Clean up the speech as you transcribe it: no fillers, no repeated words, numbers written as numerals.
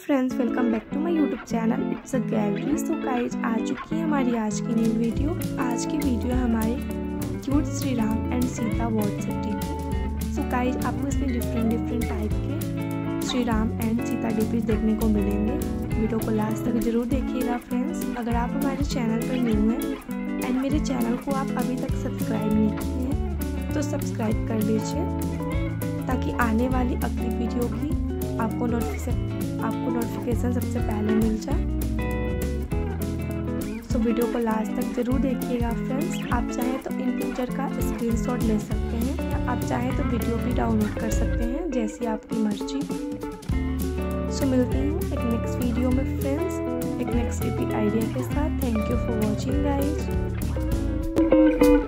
Friends, welcome back to my YouTube channel it's a gallery. So guys आ चुकी है हमारी आज की न्यू वीडियो। आज की वीडियो है हमारे cute Shri Ram and Sita word set की। सो गाइज आपको इसमें डिफरेंट टाइप के श्री राम एंड सीता डिपीज देखने को मिलेंगे। वीडियो को लास्ट तक जरूर देखिएगा फ्रेंड्स। अगर आप हमारे चैनल पर न्यू हैं एंड मेरे चैनल को आप अभी तक सब्सक्राइब नहीं किए हैं तो सब्सक्राइब कर लीजिए ताकि आने वाली अगली वीडियो की आपको नोटिफिकेशन सबसे पहले मिल जाए। सो वीडियो को लास्ट तक जरूर देखिएगा फ्रेंड्स। आप चाहें तो इन पिक्चर का स्क्रीनशॉट ले सकते हैं या आप चाहें तो वीडियो भी डाउनलोड कर सकते हैं, जैसी आपकी मर्जी। सो मिलती हूँ एक नेक्स्ट वीडियो में फ्रेंड्स, एक नेक्स्ट रिपीट आइडिया के साथ। Thank you for watching guys.